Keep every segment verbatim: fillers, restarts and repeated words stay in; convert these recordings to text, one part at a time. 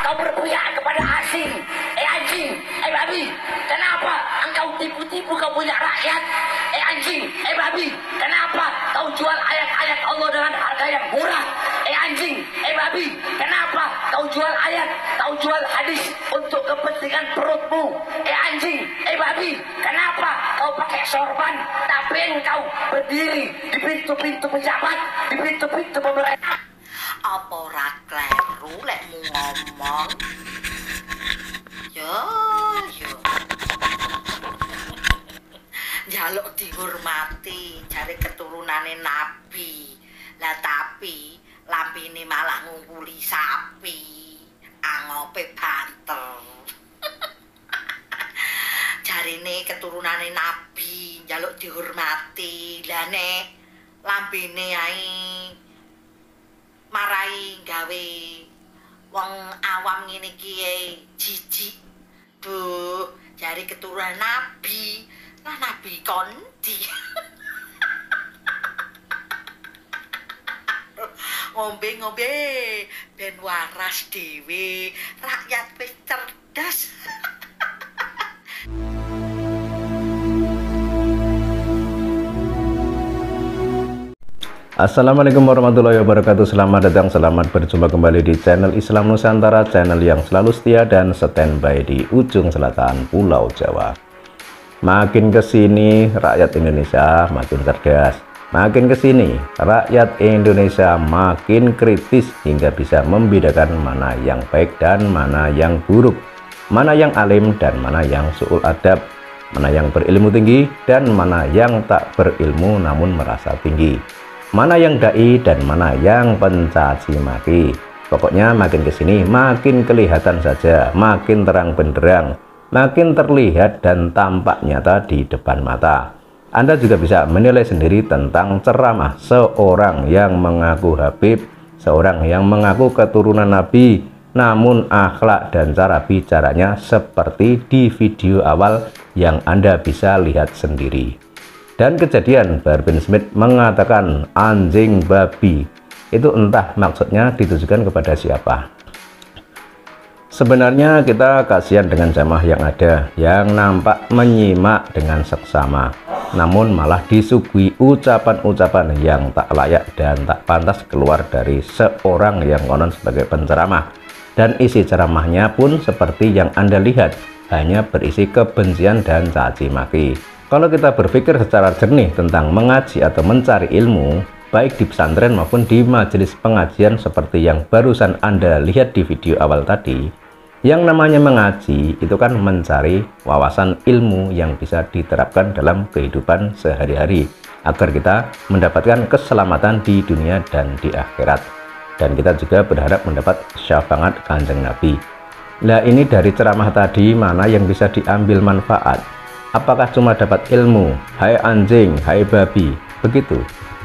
kau berpihak kepada asing? Eh anjing, eh babi, kenapa engkau tipu-tipu kau punya rakyat? Eh anjing, eh babi, kenapa kau jual ayat-ayat Allah dengan harga yang murah? Eh anjing, eh babi, kenapa kau jual ayat, kau jual hadis untuk kepentingan perutmu? Eh anjing, eh babi, kenapa kau pakai sorban tapi engkau berdiri di pintu-pintu pejabat, di pintu-pintu pemerintah? Apa ora kleru lekmu ngomong? Yo, yo. Jaluk dihormati, jare keturunane nabi. Lah tapi lampine malah ngumpuli sapi, angope banter. Jarine keturunane nabi, jaluk dihormati. Lah nek lambene ae marai gawe wong awam ngene iki jijik. Duh, jari keturunan nabi. Lah nabi kondi. Ngombe-ngombe ben waras dhewe, rakyat wis cerdas. Assalamualaikum warahmatullahi wabarakatuh. Selamat datang, selamat berjumpa kembali di channel Islam Nusantara, channel yang selalu setia dan standby di ujung selatan Pulau Jawa. Makin kesini rakyat Indonesia makin cerdas, makin kesini rakyat Indonesia makin kritis hingga bisa membedakan mana yang baik dan mana yang buruk, mana yang alim dan mana yang su'ul adab, mana yang berilmu tinggi dan mana yang tak berilmu namun merasa tinggi, mana yang dai dan mana yang pencaci maki. Pokoknya makin kesini makin kelihatan saja, makin terang benderang, makin terlihat dan tampak nyata di depan mata. Anda juga bisa menilai sendiri tentang ceramah seorang yang mengaku Habib, seorang yang mengaku keturunan Nabi, namun akhlak dan cara bicaranya seperti di video awal yang Anda bisa lihat sendiri. Dan kejadian Bahar bin Smith mengatakan anjing babi, itu entah maksudnya ditujukan kepada siapa. Sebenarnya kita kasihan dengan jamaah yang ada, yang nampak menyimak dengan seksama, namun malah disuguhi ucapan-ucapan yang tak layak dan tak pantas keluar dari seorang yang konon sebagai penceramah. Dan isi ceramahnya pun seperti yang Anda lihat, hanya berisi kebencian dan caci maki. Kalau kita berpikir secara jernih tentang mengaji atau mencari ilmu, baik di pesantren maupun di majelis pengajian seperti yang barusan Anda lihat di video awal tadi, yang namanya mengaji itu kan mencari wawasan ilmu yang bisa diterapkan dalam kehidupan sehari-hari agar kita mendapatkan keselamatan di dunia dan di akhirat. Dan kita juga berharap mendapat syafaat Kanjeng Nabi. Nah, ini dari ceramah tadi mana yang bisa diambil manfaat? Apakah cuma dapat ilmu, hai anjing, hai babi, begitu?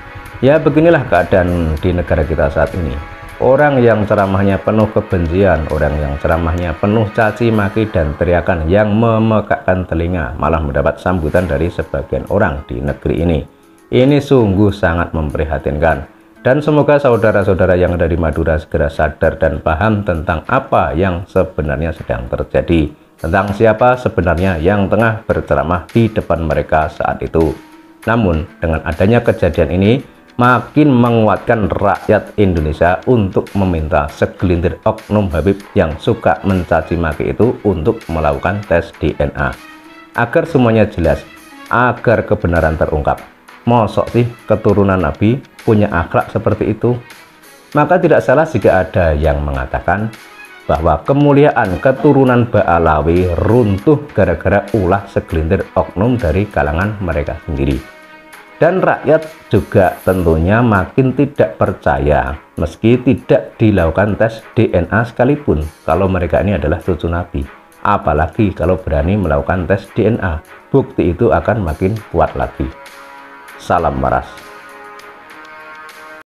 Ya beginilah keadaan di negara kita saat ini. Orang yang ceramahnya penuh kebencian, orang yang ceramahnya penuh caci maki dan teriakan yang memekakkan telinga, malah mendapat sambutan dari sebagian orang di negeri ini. Ini sungguh sangat memprihatinkan. Dan semoga saudara-saudara yang ada di Madura segera sadar dan paham tentang apa yang sebenarnya sedang terjadi, tentang siapa sebenarnya yang tengah berceramah di depan mereka saat itu. Namun dengan adanya kejadian ini makin menguatkan rakyat Indonesia untuk meminta segelintir oknum Habib yang suka mencaci maki itu untuk melakukan tes D N A agar semuanya jelas, agar kebenaran terungkap. Mosok sih keturunan Nabi punya akhlak seperti itu? Maka tidak salah jika ada yang mengatakan bahwa kemuliaan keturunan Ba'alawi runtuh gara-gara ulah segelintir oknum dari kalangan mereka sendiri. Dan rakyat juga tentunya makin tidak percaya meski tidak dilakukan tes D N A sekalipun kalau mereka ini adalah cucu Nabi. Apalagi kalau berani melakukan tes D N A, bukti itu akan makin kuat lagi. Salam waras.